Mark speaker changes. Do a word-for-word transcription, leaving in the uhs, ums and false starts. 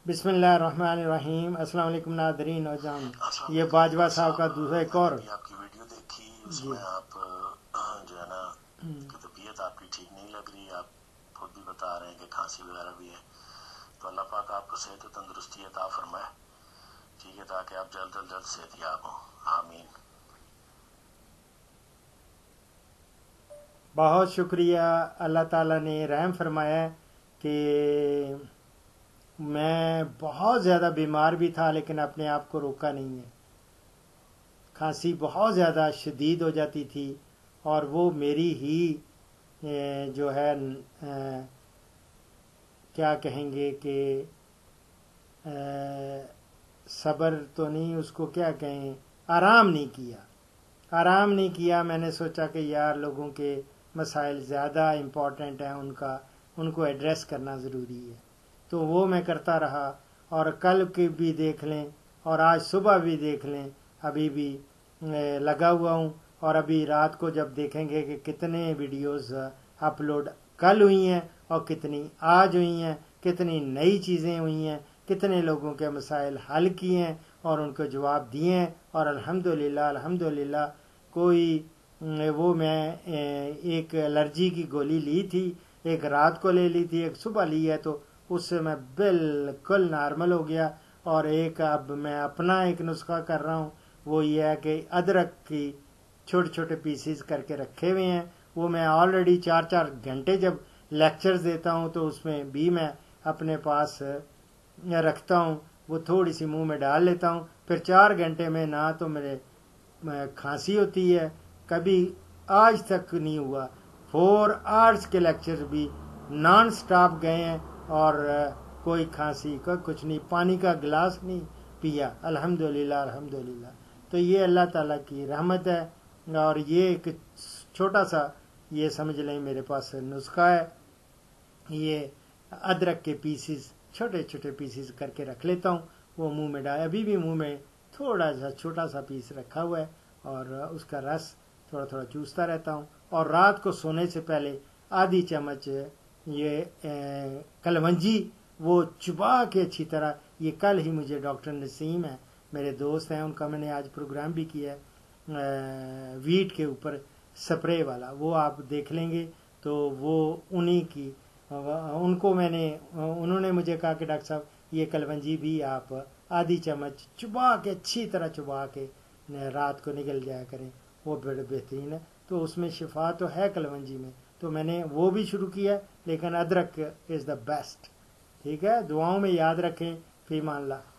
Speaker 1: बिस्मिल्लाहिर्रहमानिर्रहीम। अस्सलाम वालेकुम नादरीन और जान, ये बाजवा साहब का दूसरा एक और
Speaker 2: आपकी वीडियो देखी, उसमें आप जो है ना कि तबीयत आपकी ठीक नहीं लग रही, आप खुद भी बता रहे हैं कि खांसी वगैरह भी है, तो अल्लाह पाक आपको सेहत और तंदुरुस्ती अता फरमाए, ठीक है, ताकि आप जल्द अज जल्द सेहतयाब हों। आमीन।
Speaker 1: बहुत शुक्रिया। अल्लाह ताला ने रहम फरमाया कि मैं बहुत ज़्यादा बीमार भी था लेकिन अपने आप को रोका नहीं है। खांसी बहुत ज़्यादा शदीद हो जाती थी और वो मेरी ही जो है क्या कहेंगे कि सब्र तो नहीं, उसको क्या कहें, आराम नहीं किया आराम नहीं किया मैंने सोचा कि यार लोगों के मसाइल ज़्यादा इम्पोर्टेंट हैं, उनका उनको एड्रेस करना ज़रूरी है, तो वो मैं करता रहा। और कल के भी देख लें और आज सुबह भी देख लें, अभी भी लगा हुआ हूँ। और अभी रात को जब देखेंगे कि कितने वीडियोस अपलोड कल हुई हैं और कितनी आज हुई हैं, कितनी नई चीज़ें हुई हैं, कितने लोगों के मसाइल हल किए हैं और उनको जवाब दिए हैं। और अल्हम्दुलिल्लाह अल्हम्दुलिल्लाह कोई वो मैं एक एलर्जी की गोली ली थी, एक रात को ले ली थी, एक सुबह ली है, तो उससे मैं बिल्कुल नॉर्मल हो गया। और एक अब मैं अपना एक नुस्खा कर रहा हूँ, वो ये है कि अदरक की छोटे छोटे पीसेस करके रखे हुए हैं, वो मैं ऑलरेडी चार चार घंटे जब लेक्चर्स देता हूँ तो उसमें भी मैं अपने पास रखता हूँ, वो थोड़ी सी मुंह में डाल लेता हूँ। फिर चार घंटे में ना तो मेरे खांसी होती है, कभी आज तक नहीं हुआ। फोर आवर्स के लेक्चर भी नॉन स्टॉप गए हैं और कोई खांसी का कुछ नहीं, पानी का गिलास नहीं पिया। अल्हम्दुलिल्लाह अल्हम्दुलिल्लाह। तो ये अल्लाह ताला की रहमत है। और ये एक छोटा सा ये समझ लें मेरे पास नुस्खा है, ये अदरक के पीसेस छोटे छोटे पीसेस करके रख लेता हूँ, वो मुंह में डाल, अभी भी मुंह में थोड़ा सा छोटा सा पीस रखा हुआ है और उसका रस थोड़ा थोड़ा चूसता रहता हूँ। और रात को सोने से पहले आधी चम्मच ये कलवंजी वो चुबा के अच्छी तरह, ये कल ही मुझे डॉक्टर नसीम है, मेरे दोस्त हैं, उनका मैंने आज प्रोग्राम भी किया है वीट के ऊपर स्प्रे वाला, वो आप देख लेंगे तो वो उन्हीं की, उनको मैंने उन्होंने मुझे कहा कि डॉक्टर साहब ये कलवंजी भी आप आधी चम्मच चुबा के अच्छी तरह चुबा के रात को निकल जाया करें, वो बड़े बेहतरीन है। तो उसमें शिफा तो है कलवंजी में, तो मैंने वो भी शुरू किया, लेकिन अदरक इज़ द बेस्ट। ठीक है, दुआओं में याद रखें। फीमान अल्लाह।